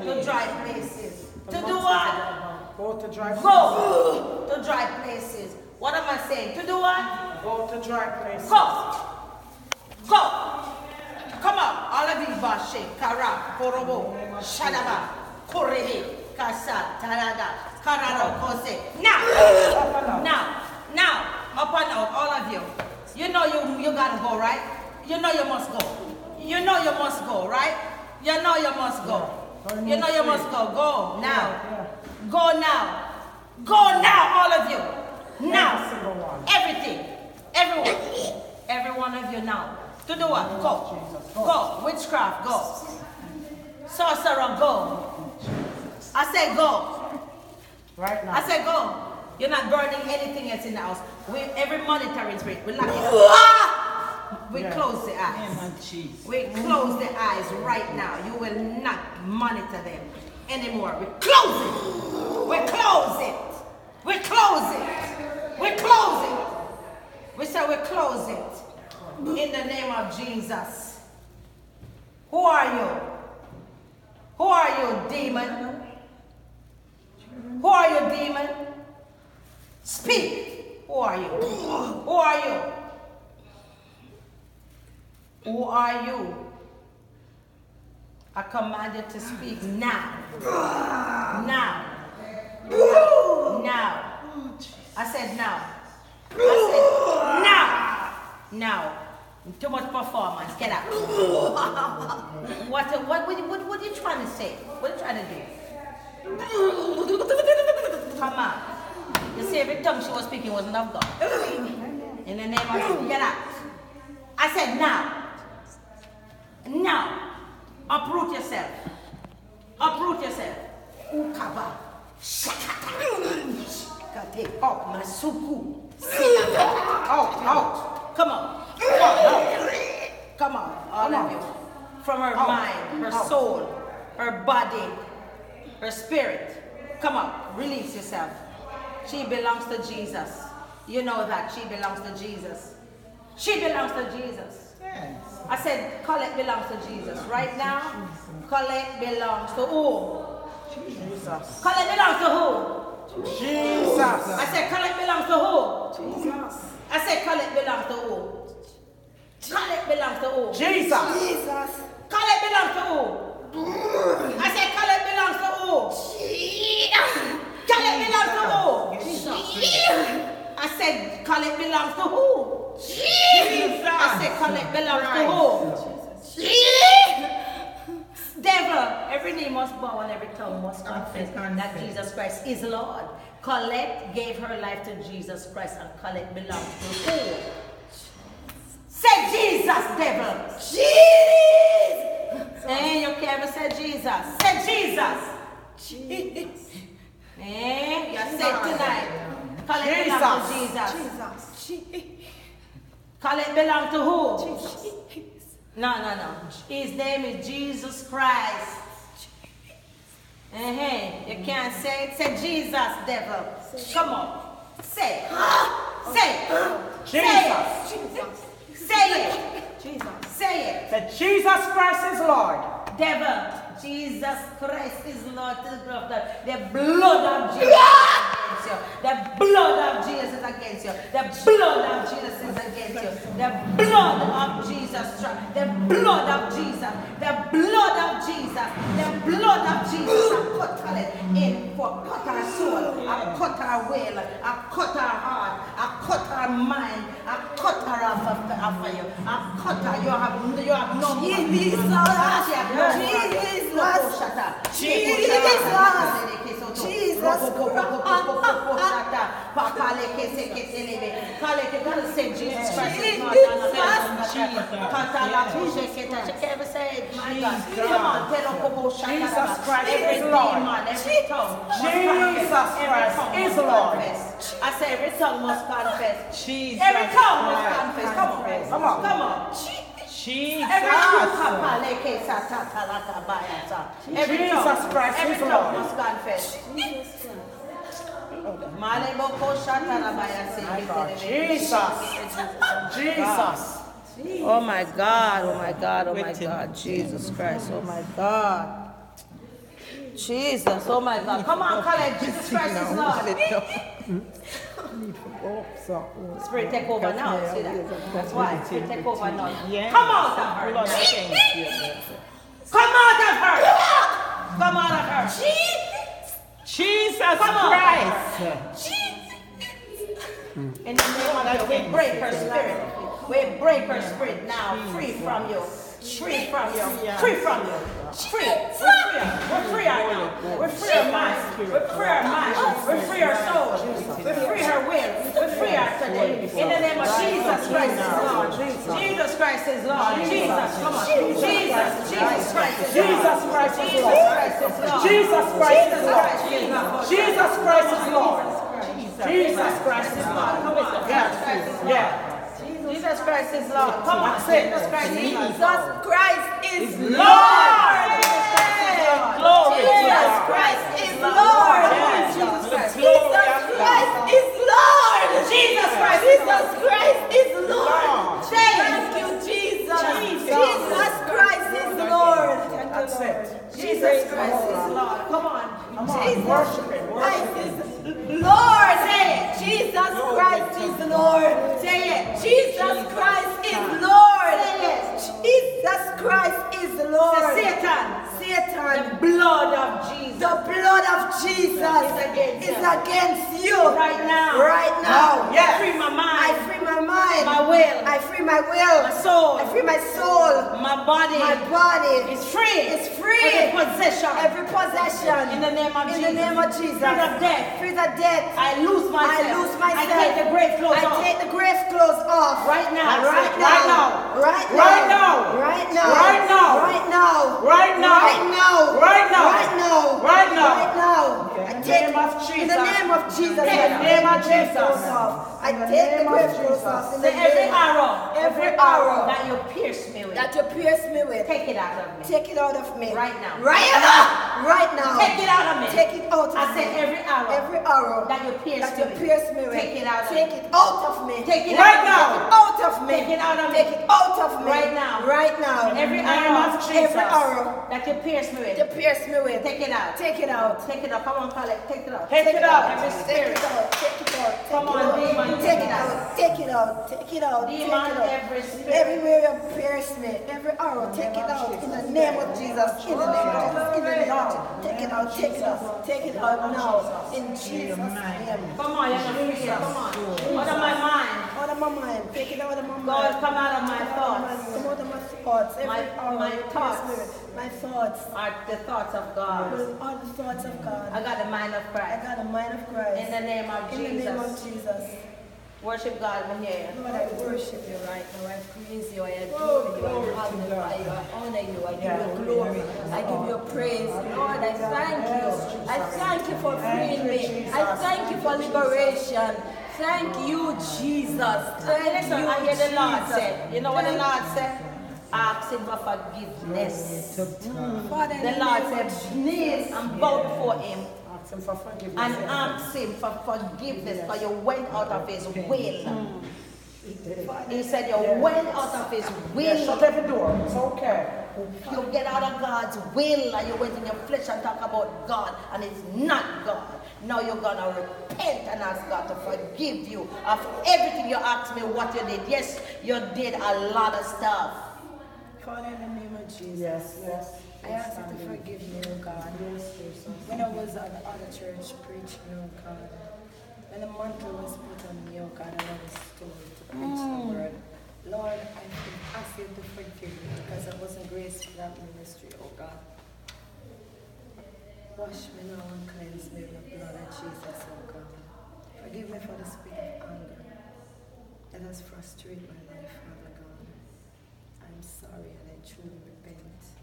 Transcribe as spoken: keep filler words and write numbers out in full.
To dry places. To do what? Go to dry places. Go to dry places. What am I saying? To do what? Go to dry places. Go. Go. Come on. All of you bashe, kara, korobo, shadaba, korehe, kasa, tarada, kararo, kose. Now. Now. Now. Up and out. All of you. You know you, you gotta go, right? You know you must go. You know you must go, right? You know you must go. You know you must go. Go now. Go now. Go now, all of you. Now. Everything. Everyone. Every one of you now. To do what? Go. Go. Witchcraft, go. Sorcerer, go. I say go. Right now. I say go. You're not burning anything else in the house. We, every monitoring spirit, we lock it up. We close the eyes. We close the eyes right now. You will not monitor them anymore. We close it. We close it. We close it. We close it. We say we close it. In the name of Jesus. Who are you? Who are you, demon? Who are you, demon? Speak. Who are you? Who are you? Who are you? I command you to speak now. Now. Now. I said now. I said now. Now. Too much performance. Get out. What, what, what, what, what are you trying to say? What are you trying to do? Come on. You see, every tongue she was speaking wasn't of God. In the name of Jesus, get out. I said now. Now. Uproot yourself. Uproot yourself. Ukaba. Shakata. Out, Masuku. Out, out. Come on. Come on. Come on, all of you. From her mind, her soul, her body, her spirit. Come on, release yourself. She belongs to Jesus. You know that she belongs to Jesus. She belongs to Jesus. I said, Colette belongs to Jesus. Right now, Colette belongs to who? Jesus. Colette belongs to who? Jesus. I said, Colette belongs to who? Jesus. I said, Colette belongs to who? Colette belongs to who? Jesus. Jesus. Colette belongs to who? I said, Colette belongs to who? Jesus. Colette belongs to who? Jesus. I said, Colette belongs to who? Jesus. I said, Colette belongs to who? Jesus. Devil, every knee must bow and every tongue must confess that Jesus Christ is Lord. Colette gave her life to Jesus Christ, and Colette belongs to who? Say Jesus, devil. Jesus. Eh, you can't even say Jesus. Say Jesus. Jesus. Eh, you say tonight. Colette belongs to Jesus. Jesus. Colette belongs to who? Jesus. No, no, no. His name is Jesus Christ. Uh-huh. You can't say it. Say Jesus, devil. Come on. Say it. Say it. Jesus. Jesus. Say it. Jesus. Say it. That Jesus Christ is Lord. Devil. Jesus Christ is Lord to the glory of God. The blood of Jesus is against you. The blood of Jesus is against you. The blood of Jesus is against you. The blood of Jesus. The blood of Jesus. The blood of Jesus. The blood of Jesus. I cut her in for cut her soul. I cut her will. I cut her heart. I cut her mind. I cut her off of, off of you. I cut her. You have, you have no Jesus. Jesus. Jesus. Jesus. Say Jesus Christ is not come on, Jesus Christ is Lord. Jesus Christ is Lord. I say every tongue must confess. Jesus. Every tongue must confess. Come on, come on, come on. Jesus. Every tongue, Jesus Christ every is tongue Lord. must confess. Jesus. Jesus. Oh my God, oh my God, oh my God, Jesus Christ, oh my God. Jesus, oh my God. Come on, Colin. Jesus Christ is Lord. Spirit take over now. See that? That's why. Spirit take over now. Come out of her. Come out of her. Come out of her. Jesus Christ. In the name of Jesus, we break her spirit. We break her spirit now. Free from you. Free from you. Free from you. Free. We're free. We're free her now. We're free her mind. We're free her mind. We're free her soul. We're free her will. We're free her today. In the name of Jesus Christ is Lord. Jesus Christ is Lord. Jesus, come on. Jesus. Jesus Christ is Lord. Jesus Christ is Jesus Lord. Christ is Lord. Jesus Christ is Lord. Jesus Christ is Lord. Jesus Christ is Lord. Come on. Yeah. Yeah. Jesus Christ is Lord. Come on. Jesus Christ is Lord. Jesus Christ is Lord. Glory to Jesus God. Christ is Lord. Jesus Christ. Jesus Christ is Lord. Jesus Christ. Jesus Christ is Lord. Thank Thank you, Jesus. Jesus. Jesus Christ is Lord. That's it. Jesus Christ is Lord. Come on. Come on. Jesus Worship it. Christ Worship is it. Lord. Say it. Jesus Christ is Lord. Say it. Jesus Christ is Lord. Say it. Jesus Christ is Lord. Satan. Satan. The blood of Jesus. The blood of Jesus against is you. against you Right now. Right now. I free my I mind. free my mind. My will. I free my will. My soul. I free my soul. My body. My body is free. is free. Every possession. Every possession. In the name of In Jesus. the name of Jesus. Free of death. Free the death. I lose myself. I lose myself. I take the grave clothes I off. take the grave clothes off. Right now. Right Right now. now. Right now. Right now. Right now. Right now. Right now. Right now. Right now. Right now. Right now. Right now. Right now. I In the take name of in the Jesus. name of Jesus. In I the take name of the grave Jesus. clothes off. I In the take the name of grave clothes Jesus. off. In Say the every name of- arrow. Every arrow that you pierce me with. that you pierce me with. Take it out of me. Take it out of me. Right now. Right now. Right now. Take it out of me. Take it out of I me. said every arrow. Every arrow that you pierce that me you with. pierce me with. Take it out of Take me. it out of me. Take it Right out now. of me. Out of me. Take it out of me. Take it out of me. Right now. Right now. Every In the name arrow. of Jesus. Every arrow that you pierce me with. you pierce me with. Take it out. Take it out. Take it out. Come on, call it. Take it out. Take it out. Every Take spirit. it out. Take it out. Take Come it on, out. demon, Take take it it out. out. Take it out. Take it out. Take it Demon, out. every spirit. Everywhere you pierce me, every arrow, take it out in the name of Jesus. In the name of Jesus. In the name of Jesus. Take it out. Take it out. Take it out now. In Jesus' name. Come on, you're gonna free it. Come on. Out of my mind. Out of my mind. Take it out of my mind. God, come out of my thoughts. Come out of my thoughts. Every My- arrow my you pierce thoughts. me with. My thoughts. Are the thoughts of God. All the thoughts of God. I got the mind of I Christ. got a mind of Christ. In the name of In the name of Jesus. Jesus. Worship God when here. Lord, I worship you right now. I praise you. I Oh, adore you. glory I to magnify God. you. I honor you. I give Yeah. you glory. I give you praise. Lord, I thank you. I thank you for freeing me. I thank you for liberation. Thank you, Jesus. Thank Listen, you, I hear the Lord Jesus. said. You know what the Thank- Lord said? Ask him for forgiveness. Father, in The the Lord name of said, kneel and bow before him Ask him for forgiveness. and ask him for forgiveness because you went out of his will. He said you went out of his Yeah, shut will. every door. It's okay. You get out of God's will and you went in your flesh and talk about God and it's not God. Now you're gonna repent and ask God to forgive you of everything you asked me what you did. Yes, you did a lot of stuff. Father, in the name of Jesus. Yes, yes. I ask you to forgive me, oh God. When I was at the other church preaching, oh God. When the mantle was put on me, oh God, and I was told to preach the word. Lord, I ask you to forgive me because I wasn't graced for that ministry, oh God. Wash me now and cleanse me with the blood of Jesus, oh God. Forgive me for the spirit of anger that has frustrated my life, Father God. I'm sorry and I truly repent.